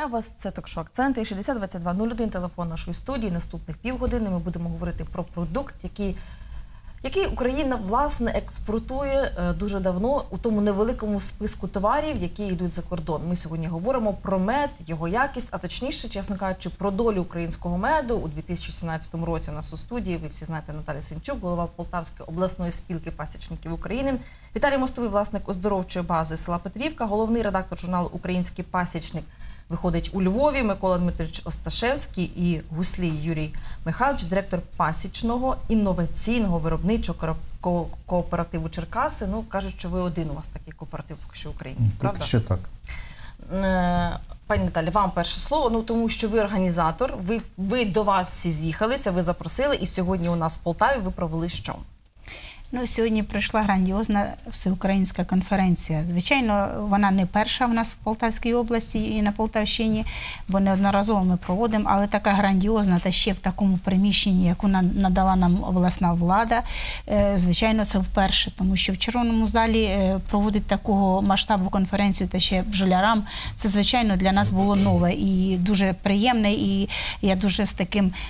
Вітаю вас, це ток-шоу «Акценти» 602201, телефон нашої студії. Наступних півгодини ми будемо говорити про продукт, який Україна, власне, експортує дуже давно у тому невеликому списку товарів, які йдуть за кордон. Ми сьогодні говоримо про мед, його якість, а точніше, чесно кажучи, про долю українського меду. У 2017 році у нас у студії, ви всі знаєте, Наталя Сенчук, голова Полтавської обласної спілки пасічників України, Віталій Мостовий, власник оздоровчої бази села Петрівка, головний редактор журналу «Український пасічник» виходить у Львові, Микола Дмитрович Осташевський і Гуслій Юрій Михайлович, директор пасічного інноваційного виробничого кооперативу «Черкаси». Ну, кажуть, що ви один у вас такий кооператив поки що в Україні, правда? Поки що так. Пані Наталі, вам перше слово, ну тому що ви організатор, ви до вас всі з'їхалися, ви запросили, і сьогодні у нас в Полтаві ви провели що? Ну, сьогодні пройшла грандіозна всеукраїнська конференція. Звичайно, вона не перша в нас в Полтавській області і на Полтавщині, бо неодноразово ми проводимо, але така грандіозна та ще в такому приміщенні, яку надала нам обласна влада, звичайно, це вперше, тому що в Червоному залі проводити такого масштабу конференцію та ще бджолярам, це, звичайно, для нас було нове і дуже приємне, і я дуже з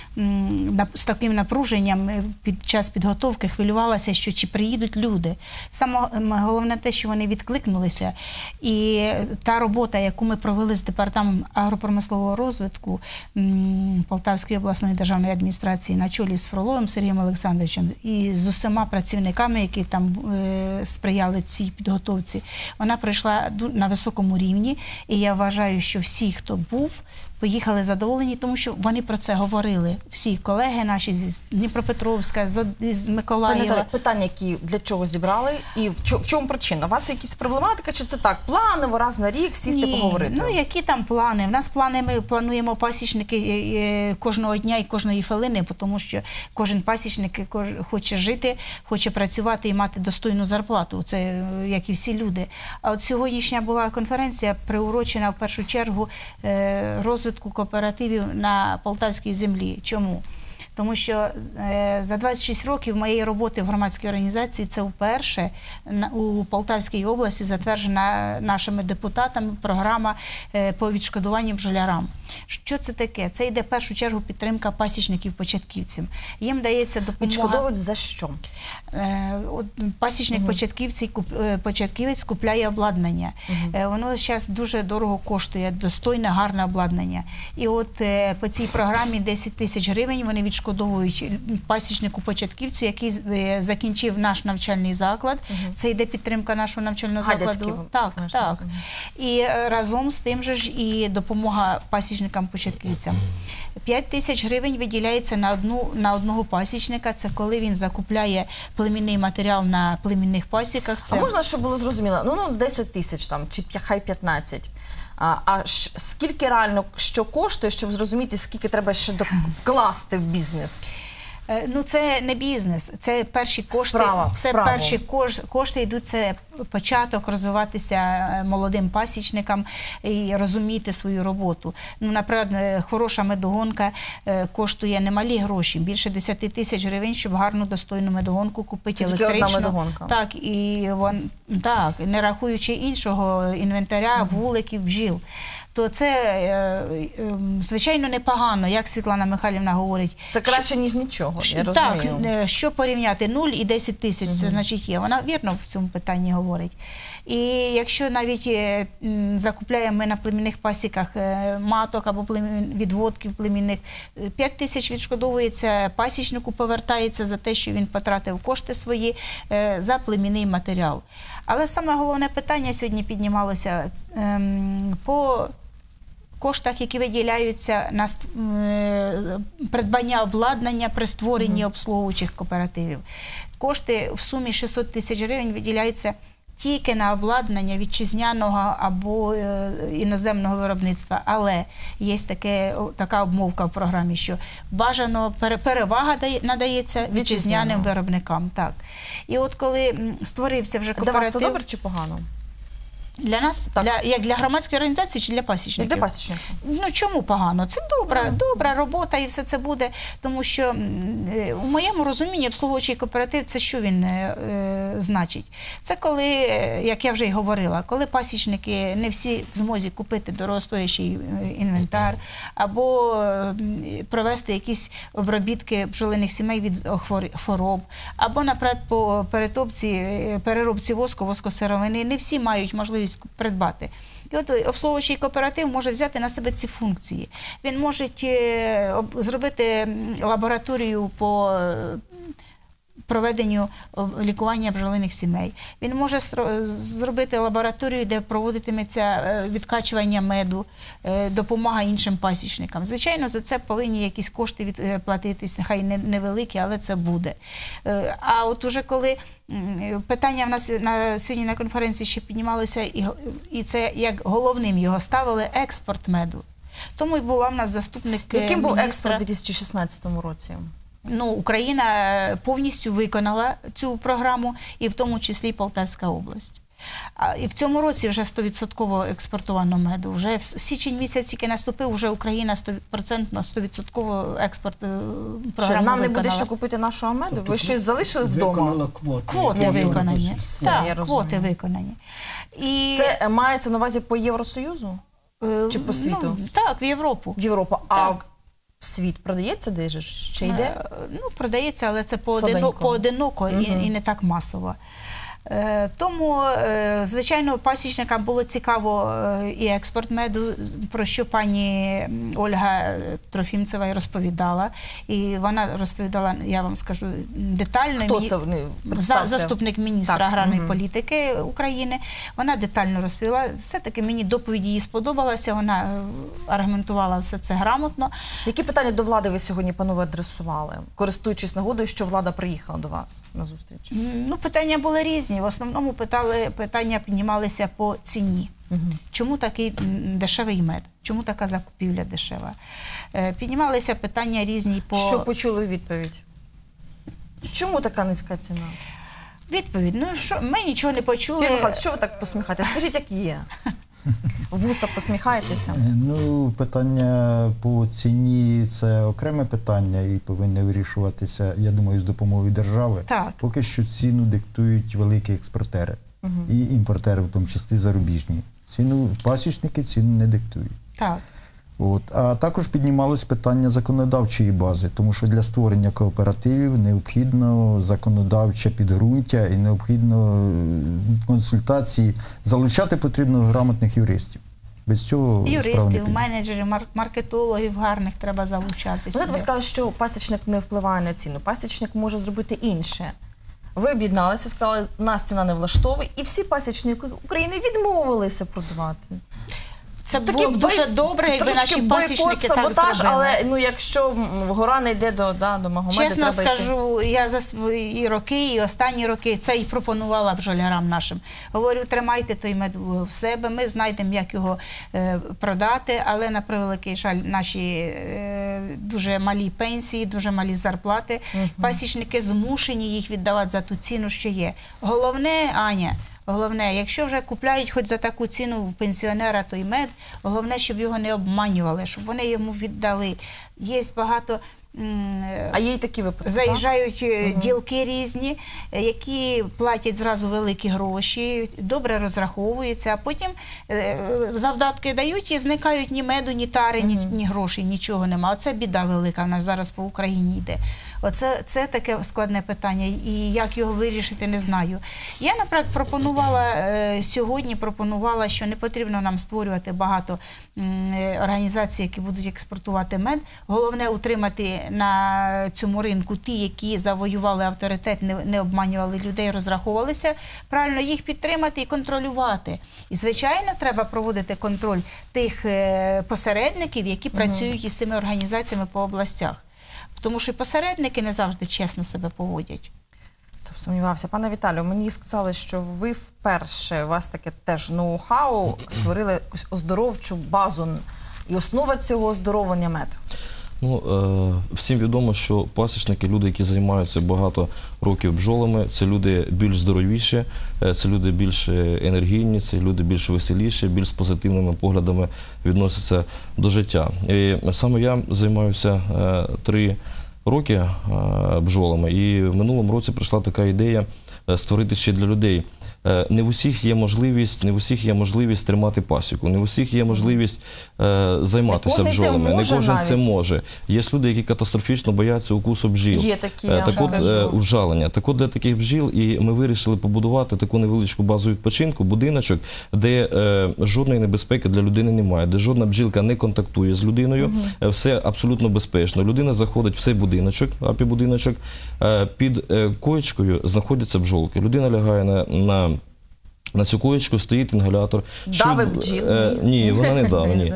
таким напруженням під час підготовки хвилювалася, що чи приїдуть люди. Саме головне те, що вони відкликнулися. І та робота, яку ми провели з департаментом агропромислового розвитку Полтавської обласної державної адміністрації на чолі з Фроловим Сергієм Олександровичем і з усіма працівниками, які там сприяли цій підготовці, вона пройшла на високому рівні. І я вважаю, що всі, хто був, поїхали задоволені, тому що вони про це говорили. Всі колеги наші з Дніпропетровська, з Миколаєва. Пані Наталі, питання, які для чого зібрали і в чому причина? У вас якісь проблематика, чи це так, планово, раз на рік сісти поговорити? Ну, які там плани? У нас плани, ми плануємо пасічники кожного дня і кожної хвилини, тому що кожен пасічник хоче жити, хоче працювати і мати достойну зарплату. Це як і всі люди. А от сьогоднішня була конференція, приурочена в першу чергу розвитку кооперативів на полтавській землі. Чому? Тому що за 26 років моєї роботи в громадській організації це вперше у Полтавській області затверджена нашими депутатами програма по відшкодуванню бджолярам. Що це таке? Це йде в першу чергу підтримка пасічників-початківців. Їм дається допомога. Відшкодовують за що? Пасічник-початківець купляє обладнання. Воно зараз дуже дорого коштує, достойне, гарне обладнання. І от по цій програмі 10 тисяч гривень вони відшкодовують пасічнику-початківцю, який закінчив наш навчальний заклад. Це йде підтримка нашого навчального закладу. Так. І разом з тим же ж і допомога пасічникам-початківцям. 5 тисяч гривень виділяється на одного пасічника. Це коли він закупляє племінний матеріал на племінних пасіках. А можна, щоб було зрозуміло? Ну, 10 тисяч там, чи хай 15. А скільки реально що коштує, щоб зрозуміти, скільки треба ще вкласти в бізнес? Ну, це не бізнес, це перші кошти. Перші кошти йдуть, це початок розвиватися молодим пасічникам і розуміти свою роботу. Ну, наприклад, хороша медогонка коштує немалі гроші, більше 10 тисяч гривень, щоб гарну, достойну медогонку купити електричну. Тільки одна медогонка? Так, не рахуючи іншого інвентаря, вуликів, бджіл. То це, звичайно, непогано, як Світлана Михайлівна говорить. Це краще, ніж нічого, я розумію. Так, що порівняти, 0 і 10 тисяч, це значить є. Вона вірно в цьому питанні говорить. І якщо навіть закупляємо ми на племінних пасіках маток або відводків племінних, 5 тисяч відшкодовується пасічнику, повертається за те, що він потратив кошти свої за племінний матеріал. Але саме головне питання сьогодні піднімалося по коштах, які виділяються на придбання обладнання при створенні обслуговуючих кооперативів. Кошти в сумі 600 тисяч гривень виділяються тільки на обладнання вітчизняного або іноземного виробництва. Але є така обмовка в програмі, що бажано перевага надається вітчизняним виробникам. Так. І от коли створився вже кооператив... Для вас це добре чи погано? Для нас? Як для громадської організації чи для пасічників? Для пасічників. Ну, чому погано? Це добра робота і все це буде, тому що у моєму розумінні обслуговуючий кооператив, це що він значить? Це коли, як я вже й говорила, коли пасічники не всі в змозі купити дорогостоящий інвентар, або провести якісь обробітки бджолиних сімей від хвороб, або, наприклад, по переробці воску, воскосировини, не всі мають можливість придбати. І от обслуговуючий кооператив може взяти на себе ці функції. Він може зробити лабораторію по проведенню лікування бджолиних сімей. Він може зробити лабораторію, де проводитиметься відкачування меду, допомога іншим пасічникам. Звичайно, за це повинні якісь кошти відплатитися, хай невеликі, але це буде. А от уже коли питання в нас сьогодні на конференції ще піднімалося, і це як головним його ставили – експорт меду. Тому і була в нас заступник міністра. Яким був експорт у 2016 році? Ну, Україна повністю виконала цю програму, і в тому числі Полтавська область. І в цьому році вже 100% експортовано меду. Вже в січень місяць тільки наступив, вже Україна 100% експорт програму виконала. Нам не буде що купити нашого меду? Тобто Ви щось залишили вдома? Виконала Квоти виконані. Я Так, квоти виконані. І... Це мається на увазі по Євросоюзу? Чи по світу? Ну, так, в Європу. В Європу. А в світ продається де ж? Чи йде? Ну, продається, але це Слабенько. поодиноко і не так масово. Тому, звичайно, пасічникам було цікаво і експорт меду, про що пані Ольга Трофімцева і розповідала. І вона розповідала, я вам скажу, детально. Хто це? Заступник міністра аграрної політики України. Вона детально розповіла. Все-таки мені доповідь її сподобалася, вона аргументувала все це грамотно. Які питання до влади ви сьогодні, панове, адресували, користуючись нагодою, що влада приїхала до вас на зустріч? Ну, питання були різні. В основному питання піднімалися по ціні. Чому такий дешевий мед? Чому така закупівля дешева? Піднімалися питання різні по... Що почули у відповідь? Чому така низька ціна? Відповідь? Ну, що, ми нічого не почули. Юрій Михайлович, що ви так посміхаєтеся? Скажіть, як є. Вуса посміхаєтеся? Ну, питання по ціні – це окреме питання і повинне вирішуватися, я думаю, з допомогою держави. Так. Поки що ціну диктують великі експортери і імпортери, в тому числі зарубіжні. Ціну пасічники ціну не диктують. Так. А також піднімалось питання законодавчої бази, тому що для створення кооперативів необхідно законодавче підґрунтя і необхідно консультації. Залучати потрібно грамотних юристів. Без цього справа не Юристів, піде. менеджерів, маркетологів гарних треба залучати. Ви сказали, що пасічник не впливає на ціну. Пасічник може зробити інше. Ви об'єдналися, сказали, нас ціна не влаштовує, і всі пасічники України відмовилися продавати. Це було б дуже добре, якби наші пасічники так зробили. Але ну, якщо гора не йде до Магомеда, чесно треба скажу, я за свої роки і останні роки це і пропонувала бджолярам нашим. Говорю, тримайте той мед в себе, ми знайдемо, як його продати, але на превеликий жаль, наші дуже малі пенсії, дуже малі зарплати. Пасічники змушені їх віддавати за ту ціну, що є. Головне, Аня, головне, якщо вже купляють хоч за таку ціну в пенсіонера той мед, головне, щоб його не обманювали, щоб вони йому віддали. Є багато... А є й такі випадки, заїжджають ділки різні, які платять зразу великі гроші, добре розраховуються, а потім завдатки дають і зникають ні меду, ні тари, ні грошей, нічого нема. Оце біда велика в нас зараз по Україні йде. Це таке складне питання, і як його вирішити, не знаю. Я, наприклад, сьогодні пропонувала, що не потрібно нам створювати багато організацій, які будуть експортувати мед. Головне утримати на цьому ринку ті, які завоювали авторитет, не обманювали людей, розраховувалися, правильно їх підтримати і контролювати. І, звичайно, треба проводити контроль тих посередників, які працюють із цими організаціями по областях. Тому що посередники не завжди чесно себе поводять. Сумнівався. Пане Віталію, мені сказали, що ви вперше, у вас таке теж ноу-хау, створили якусь оздоровчу базу. І основа цього оздоровлення мед. Всім відомо, що пасічники, люди, які займаються багато років бджолами, це люди більш здоровіші, це люди більш енергійні, це люди більш веселіші, більш з позитивними поглядами відносяться до життя. І саме я займаюся 3 роки бджолами, і в минулому році прийшла така ідея створити ще для людей. Не в усіх є можливість тримати пасіку, не в усіх є можливість займатися бджолами, не кожен це може. Є люди, які катастрофічно бояться укусу бджіл. Є такі, я вам кажу. Ужалення. Так от для таких бджіл і ми вирішили побудувати таку невеличку базу відпочинку, будиночок, де жодної небезпеки для людини немає, де жодна бджілка не контактує з людиною, все абсолютно безпечно. Людина заходить в цей будиночок, апі-будиночок, під коєчкою знаходяться бджолки. Людина лягає на цю коєчку, стоїть інгалятор. Дави бджіл? Ні, вона не дави, ні.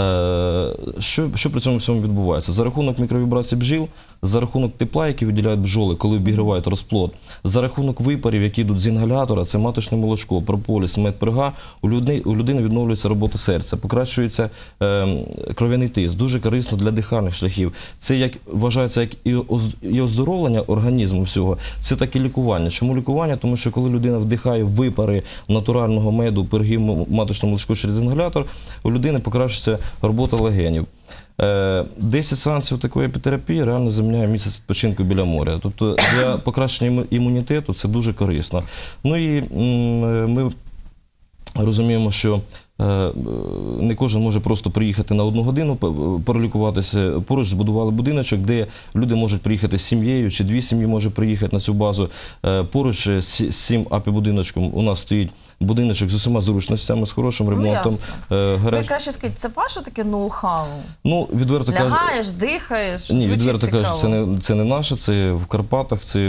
Що при цьому всьому відбувається? За рахунок мікровібрацій бджіл, за рахунок тепла, який виділяють бджоли, коли обігрівають розплод, за рахунок випарів, які йдуть з інгалятора, це маточне молочко, прополіс, медперга, у людини відновлюється робота серця, покращується кров'яний тиск, дуже корисно для дихальних шляхів. Це вважається як і оздоровлення організму всього, це так і лікування. Чому лікування? Тому що коли людина вдихає випари натурального меду, пирогів, маточне молочко через інгалятор, у людини покращується робота легенів. 10 сеансів такої епітерапії реально заміняє місяць відпочинку біля моря. Тобто для покращення імунітету це дуже корисно. Ну і ми розуміємо, що не кожен може просто приїхати на 1 годину, пролікуватися. Поруч збудували будиночок, де люди можуть приїхати з сім'єю, чи 2 сім'ї можуть приїхати на цю базу. Поруч з цим апі-будиночком у нас стоїть будиночок з усіма зручностями, з хорошим ремонтом. Ви краще скажіть, це ваше таке ноу-хау? Ну, відверто кажучи... Лягаєш, дихаєш, Ні, звучить відверто цікаво. кажучи, це не наше, це в Карпатах, це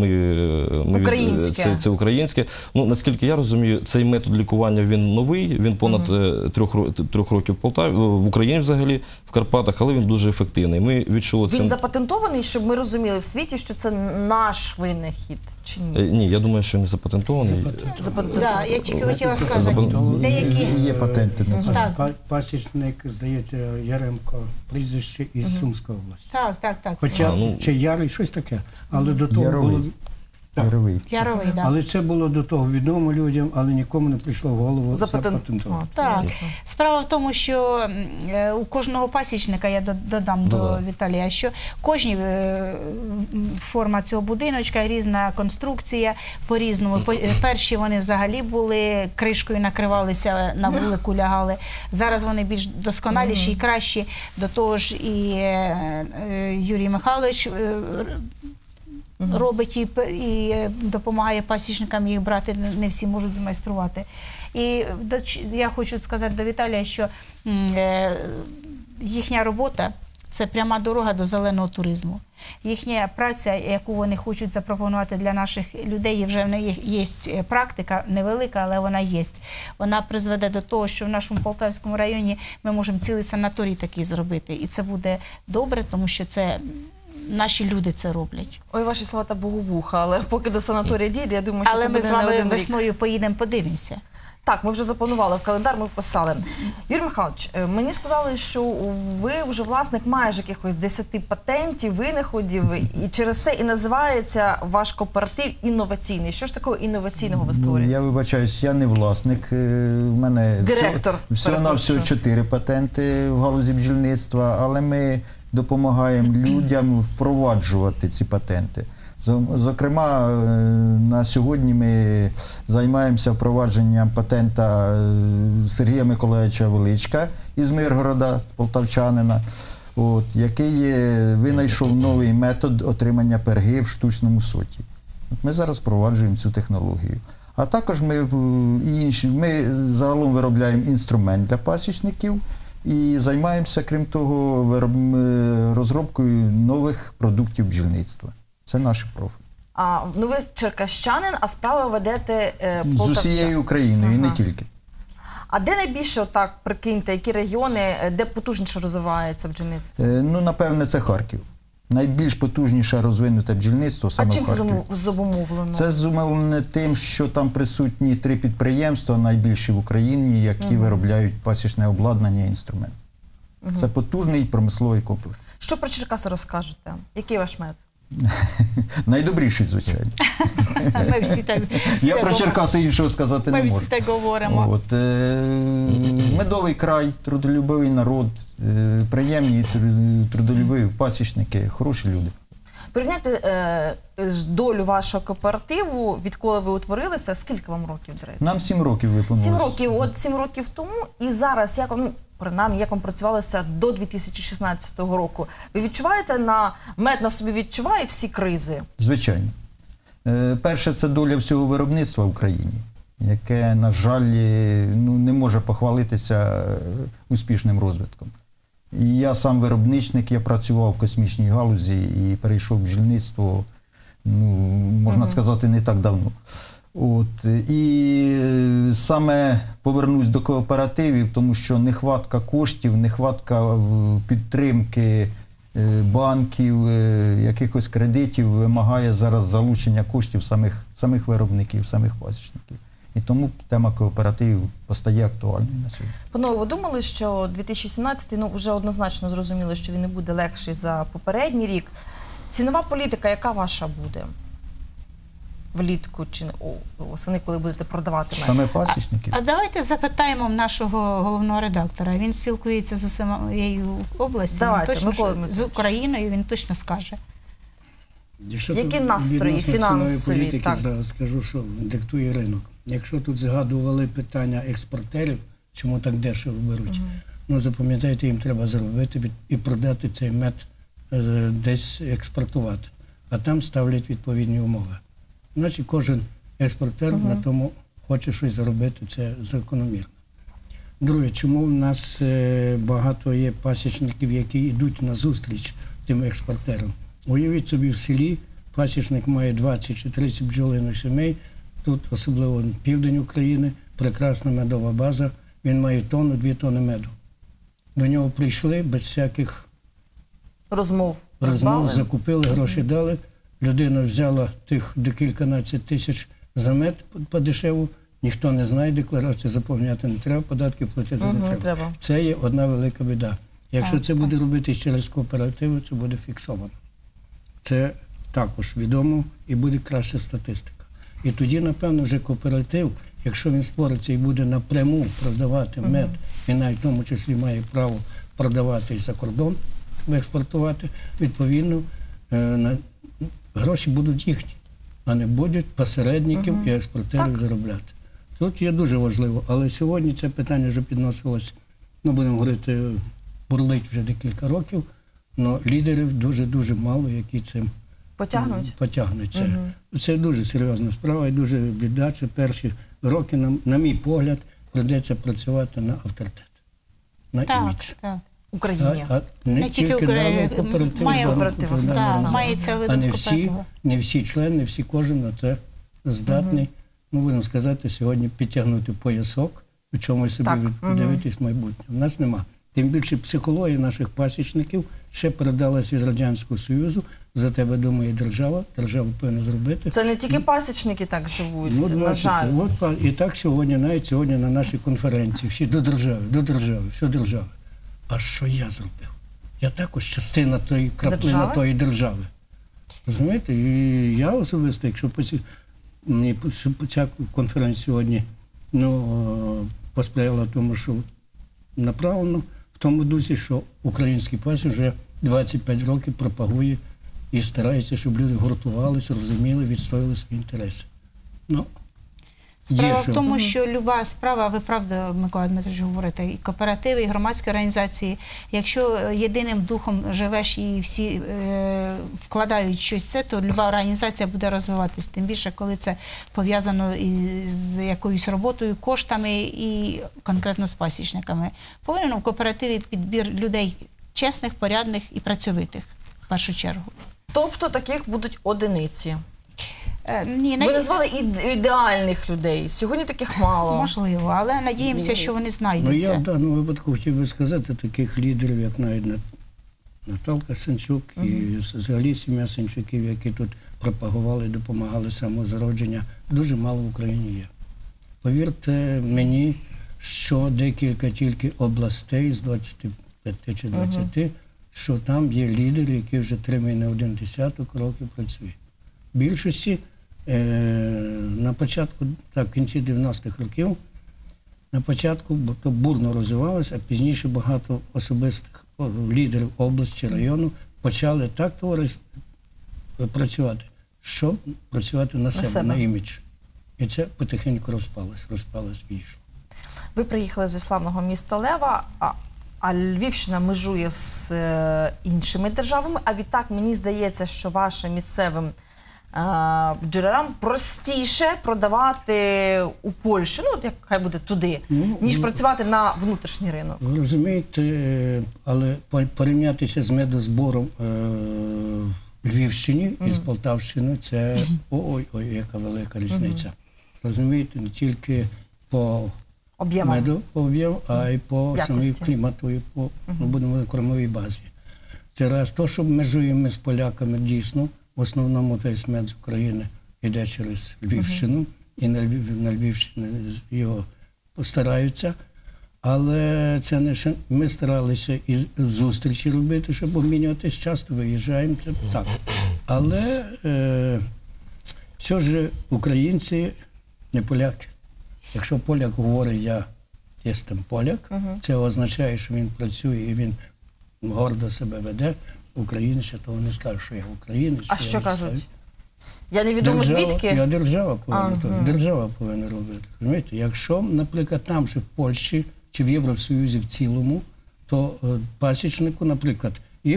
Українське. Це українське. Ну, наскільки я розумію, цей метод лікування, він новий, він понад 3 років в Полтаві, в Україні взагалі, в Карпатах, але він дуже ефективний. Ми відчули це. Він запатентований, щоб ми розуміли в світі, що це наш винахід, чи ні? Ні, я думаю, що не запатентований. Запатентований. Я тільки хотіла сказати, деякі... Є патенти на це. Так. Пасічник, здається, Яремко, прізвище із Сумської області. Так. Хоча, чи Ярий, щось таке. Але до того Яровий. було... Яровий. Яровий, так. Але це було до того відомо людям, але нікому не прийшло в голову запатентувати. Так. Справа в тому, що у кожного пасічника, я додам до Віталія, що кожна форма цього будиночка, різна конструкція, по-різному. Перші вони взагалі були, кришкою накривалися, на вулику лягали. Зараз вони більш досконаліші і кращі. До того ж і Юрій Михайлович робить і допомагає пасічникам їх брати, не всі можуть змайструвати. І я хочу сказати до Віталія, що їхня робота – це пряма дорога до зеленого туризму. Їхня праця, яку вони хочуть запропонувати для наших людей, і вже в неї є практика, невелика, але вона є. Вона призведе до того, що в нашому Полтавському районі ми можемо цілий санаторій такий зробити. І це буде добре, тому що це... Наші люди це роблять. Ой, ваші слова та боговуха, але поки до санаторія дійде, я думаю, що але це ми буде з не вами один рік. весною поїдемо, подивимося. Так, ми вже запланували в календар, ми вписали. Юрій Михайлович, мені сказали, що ви вже власник майже якихось 10 патентів, винаходів, і через це і називається ваш кооператив інноваційний. Що ж такого інноваційного ви створюєте? Я вибачаюсь, я не власник. У мене Директор, всього-навсього 4 патенти в галузі бджільництва, але ми допомагаємо людям впроваджувати ці патенти. Зокрема, на сьогодні ми займаємося впровадженням патента Сергія Миколаївича Величка із Миргорода, полтавчанина, який винайшов новий метод отримання перги в штучному соті. Ми зараз впроваджуємо цю технологію. А також ми загалом виробляємо інструмент для пасічників і займаємося, крім того, розробкою нових продуктів бджільництва. Це наш профіль. Ну ви черкащанин, а справи ведете з усією Україною, і не тільки. А де найбільше, отак, прикиньте, які регіони, де потужніше розвивається бджільництво? Ну, напевне, це Харків. Найбільш потужніше розвинуте бджільництво саме в Харкові. А чим це зумовлено? Це зумовлено тим, що там присутні 3 підприємства, найбільші в Україні, які виробляють пасічне обладнання і інструмент. Це потужний промисловий комплекс. Що про Черкаси розкажете? Який ваш мед? Найдобріший, звичайно. Ми всі так Я про Черкаси іншого сказати Ми не всі можу. так говоримо. От, медовий край, трудолюбивий народ, приємні трудолюбиві пасічники, хороші люди. Порівняйте долю вашого кооперативу, відколи ви утворилися, скільки вам років, до речі? Нам 7 років виповнилось. 7 років, от 7 років тому і зараз, як вам, ну, принаймні, як вам працювалося до 2016 року? Ви відчуваєте мед на собі відчуває всі кризи? Звичайно. Перше, це доля всього виробництва в Україні, яке, на жаль, не може похвалитися успішним розвитком. І я сам виробничник, я працював в космічній галузі і перейшов в бджільництво, можна сказати, не так давно. От. І саме повернусь до кооперативів, тому що нехватка коштів, нехватка підтримки банків, якихось кредитів вимагає зараз залучення коштів самих виробників, самих пасічників. І тому тема кооперативів постає актуальною на сьогодні. Панове, ви думали, що 2017, вже однозначно зрозуміло, що він не буде легший за попередній рік. Цінова політика, яка ваша буде? Влітку чи восени, коли будете продавати мед? Саме пасічників. А давайте запитаємо нашого головного редактора. Він спілкується з усією областю, Давайте, він точно, Микола з Дмитрович. Україною, він точно скаже. Якщо Які тут настрої відносно фінансові, цінової політики, так. зразу скажу, що диктує ринок. Якщо тут згадували питання експортерів, чому так дешево беруть, запам'ятайте, їм треба зробити і продати цей мед, десь експортувати. А там ставлять відповідні умови. Значить, кожен експортер на тому хоче щось заробити, це закономірно. Друге, чому в нас багато є пасічників, які йдуть на зустріч тим експортерам? Уявіть собі, в селі пасічник має 20 чи 30 бджолиних сімей, тут, особливо південь України, прекрасна медова база, він має 1-2 тонни меду. До нього прийшли без всяких Розмов. закупили, гроші дали, людина взяла тих декільканадцять тисяч за мед по дешеву, ніхто не знає, декларації заповняти не треба, податки платити не треба. Це є одна велика біда. Якщо це буде робити через кооперативи, це буде фіксовано. Це також відомо і буде краща статистика. І тоді, напевно, вже кооператив, якщо він створиться і буде напряму продавати мед, і навіть в тому числі має право продавати і за кордон, експортувати, відповідно, гроші будуть їхні, а не будуть посередників і експортерів заробляти. Тут є дуже важливо, але сьогодні це питання вже підносилось, будемо говорити, бурлить вже декілька років, але лідерів дуже-дуже мало, які цим потягнуть. Це дуже серйозна справа і дуже біда. Це перші роки, на мій погляд, прийдеться працювати на авторитет, на імідж. Так. Україні. Не тільки Україні, має кооператив. Мається а не всі члени, не всі кожен на це здатний, будемо сказати, сьогодні підтягнути поясок, у чомусь собі дивитись майбутнє. У нас нема. Тим більше психологія наших пасічників ще передалась від Радянського Союзу. За тебе думає держава повинна зробити. Це не тільки пасічники так живуть, на жаль. І так сьогодні, навіть сьогодні на нашій конференції, всі до держави, все держави. А що я зробив? Я також частина тої краплини тої держави. Розумієте? І я особисто, якщо мені ця конференція сьогодні посприяла тому, що направлено в тому дусі, що український пасіч вже 25 років пропагує і старається, щоб люди гуртувалися, розуміли, відстояли свої інтереси. Справа в тому, що люба справа, ви правда, Микола Дмитрович, говорите, і кооперативи, і громадські організації, якщо єдиним духом живеш і всі вкладають щось то люба організація буде розвиватись. Тим більше, коли це пов'язано з якоюсь роботою, коштами і конкретно з пасічниками. Повинен в кооперативі підбір людей чесних, порядних і працьовитих, в першу чергу. Тобто таких будуть одиниці. Ні, ви назвали ідеальних людей. Сьогодні таких мало. Можливо, але надіємося, що вони знайдуться. Я в даному випадку хотів би сказати, таких лідерів, як навіть Наталка Сенчук і взагалі сім'я Сенчуків, які тут пропагували, допомагали самозародження, дуже мало в Україні є. Повірте мені, що декілька тільки областей з 25 чи 20 що там є лідери, які вже 3 не один десяток років працюють. В більшості на початку, так, в кінці 90-х років, на початку то бурно розвивалося, а пізніше багато особистих лідерів області, району почали так працювати, щоб працювати на себе, на імідж. І це потихеньку розпалось, відійшло. Ви приїхали зі славного міста Лева, а Львівщина межує з іншими державами, а відтак мені здається, що вашим місцевим бджолярам простіше продавати у Польщу, ну, от як хай буде туди, ніж працювати на внутрішній ринок. Ви розумієте, але порівнятися з медозбором в Львівщині і з Полтавщиною, це ой-ой, яка велика різниця. Розумієте, не тільки по меду, по об'єму, а й по самій клімату, і по, будемо на кормовій базі. Це раз. То, що межуємо ми з поляками, дійсно, в основному весь мед з України йде через Львівщину, і на Львівщині його постараються. Але це не ще, ми старалися і зустрічі робити, щоб обмінюватись, часто виїжджаємо, це так. Але все ж українці не поляки. Якщо поляк говорить, я єстем поляк, це означає, що він працює і він гордо себе веде. Українець того не скаже, що я українець. А що кажуть? Я невідомо звідки? Держава повинна робити. Розумієте? Якщо, наприклад, там же в Польщі чи в Євросоюзі в цілому, то пасічнику, наприклад,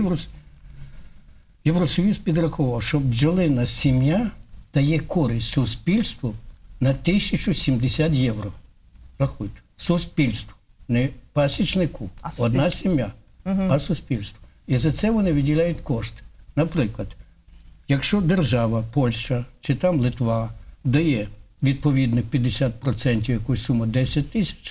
Євросоюз підрахував, що бджолина сім'я дає користь суспільству на 1070 євро. Рахуйте. Суспільству. Не пасічнику. Одна сім'я, а суспільство. І за це вони виділяють кошти. Наприклад, якщо держава, Польща чи там Литва дає відповідно 50% якусь суму 10 тисяч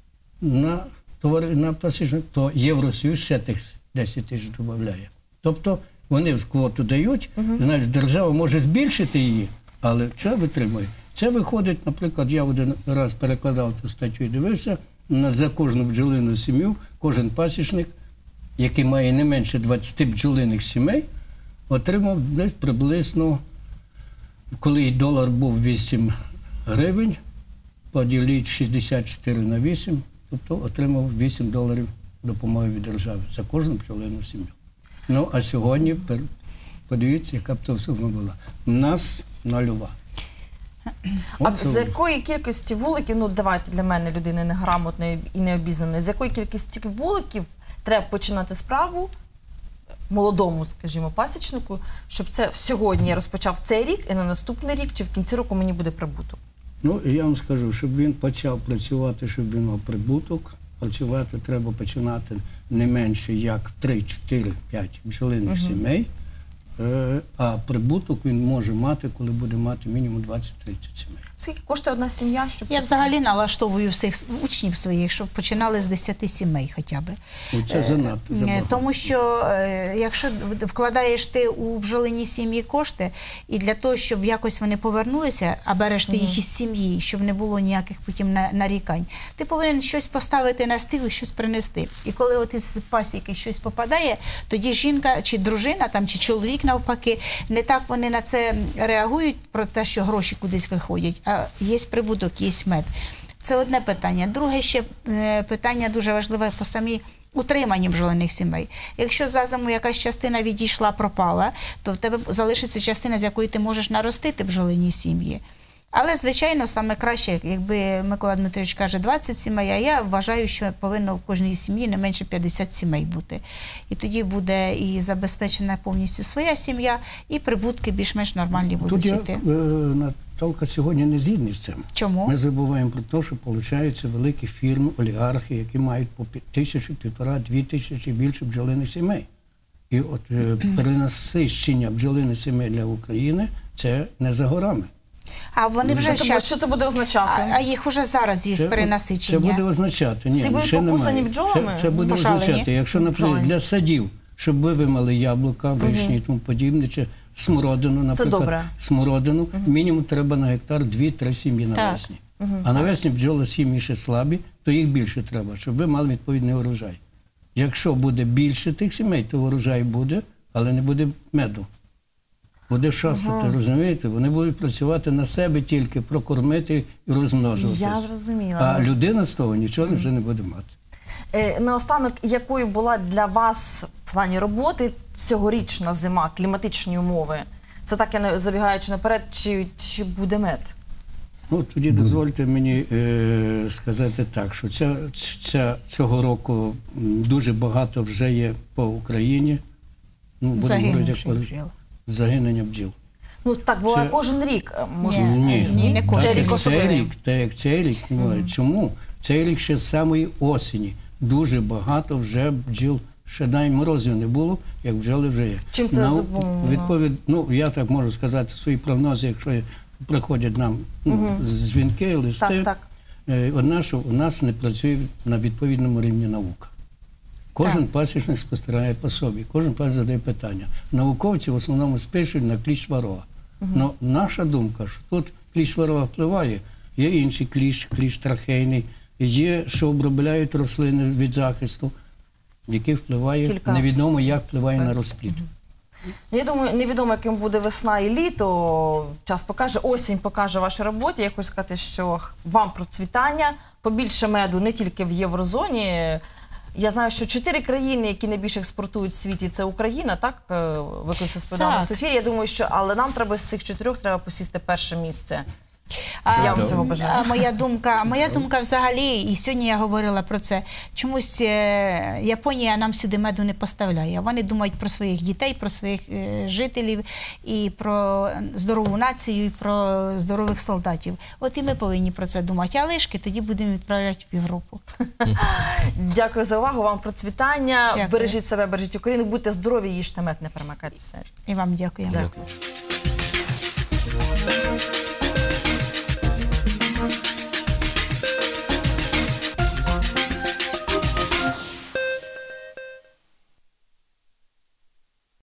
на пасічник, то Євросоюз ще тих 10 тисяч додає. Тобто вони в квоту дають, значить держава може збільшити її, але це витримує. Це виходить, наприклад, я один раз перекладав ту статтю і дивився, за кожну бджолину сім'ю, кожен пасічник, який має не менше 20 бджолиних сімей, отримав десь приблизно, коли долар був 8 гривень, поділіть 64 на 8, тобто отримав $8 допомоги від держави за кожну бджолину сім'ю. Ну, а сьогодні, подивіться, яка б то сума була. У нас нульова. А з якої кількості вуликів, ну давайте для мене, людини неграмотної і необізнаної, з якої кількості вуликів треба починати справу молодому, скажімо, пасічнику, щоб це сьогодні я розпочав цей рік і на наступний рік, чи в кінці року мені буде прибуток? Ну, я вам скажу, щоб він почав працювати, щоб він мав прибуток, працювати треба починати не менше як 3, 4, 5 бджолиних сімей, а прибуток він може мати, коли буде мати мінімум 20-30 сімей. Скільки коштує одна сім'я? Я взагалі налаштовую всіх учнів своїх, щоб починали з 10 сімей хоча б. Це занадто забагато. Тому що якщо вкладаєш ти у бджолині сім'ї кошти, і для того, щоб якось вони повернулися, а береш ти їх із сім'ї, щоб не було ніяких потім нарікань, ти повинен щось поставити на стіл і щось принести. І коли от із пасіки щось попадає, тоді жінка чи дружина, там, чи чоловік навпаки, не так вони на це реагують, про те, що гроші кудись виходять. А є прибуток, є мед. Це одне питання. Друге ще питання дуже важливе по самій утриманню бджолиних сімей. Якщо за зиму якась частина відійшла, пропала, то в тебе залишиться частина, з якої ти можеш наростити бджолині сім'ї. Але, звичайно, саме краще, якби Микола Дмитрович каже 20 сімей, а я вважаю, що повинно в кожній сім'ї не менше 50 сімей бути. І тоді буде і забезпечена повністю своя сім'я, і прибутки більш-менш нормальні будуть йти. Тут я, Наталка, сьогодні не згідний з цим. Чому? Ми забуваємо про те, що, виходить, великі фірми, олігархи, які мають по 1000, 1500, 2000 і більше бджолиних сімей. І от перенасищення бджолиних сімей для України – це не за горами. А вони вже що це буде означати? А їх вже зараз є перенасичення. Це буде означати. Всі будуть покусані бджолами? Це буде означати. Якщо, наприклад, для садів, щоб ви вимали яблука, вишні і тому подібне, чи смородину, наприклад, смородину, мінімум треба на гектар 2-3 сім'ї навесні. А навесні бджоли сім'ї ще слабі, то їх більше треба, щоб ви мали відповідний урожай. Якщо буде більше тих сімей, то урожай буде, але не буде меду. Буде шастати, розумієте? Вони будуть працювати на себе тільки, прокормити і розмножуватися. Я зрозуміла. А людина з того нічого вже не буде мати. Наостанок, якою була для вас в плані роботи цьогорічна зима, кліматичні умови? Це так, я не забігаючи наперед, чи буде мед? Ну, тоді дозвольте мені сказати так, що цього року дуже багато вже є по Україні. Ну, будемо говорити, Загинувши бджіл. загинення бджіл. Ну так буває кожен рік. Може, Ні, не кожен Цей рік рік. особливий. Цей рік, чому? Цей рік ще з самої осені. Дуже багато вже бджіл, ще навіть морозів не було, як бджоли вже є. Чим це зумовлено? Ну, я так можу сказати, свої прогнози, якщо приходять нам дзвінки, листи, Так. Одна, що у нас не працює на відповідному рівні наука. Кожен пасічник спостерігає по собі, кожен пасічник задає питання. Науковці в основному спишуть на кліщ ворога. Но наша думка, що тут кліщ ворога впливає, є інший кліщ трахейний, є, що обробляють рослини від захисту, який впливає, невідомо як впливає на розплід. Я думаю, невідомо, яким буде весна і літо. Час покаже, осінь покаже вашій роботі. Я хочу сказати, що вам процвітання, побільше меду не тільки в єврозоні. Я знаю, що 4 країни, які найбільше експортують в світі, це Україна, так? Ви колись розповідали на Софії. Я думаю, що, але нам треба з цих 4 треба посісти перше місце. Я вам цього бажаю. А моя думка взагалі, і сьогодні я говорила про це, чомусь Японія нам сюди меду не поставляє. Вони думають про своїх дітей, про своїх жителів, і про здорову націю, і про здорових солдатів. От і ми повинні про це думати. А лишки тоді будемо відправляти в Європу. Дякую за увагу, вам процвітання. Дякую. Бережіть себе, бережіть Україну, будьте здорові, їжте мед, не перемикайтеся. І вам дякую. Дякую.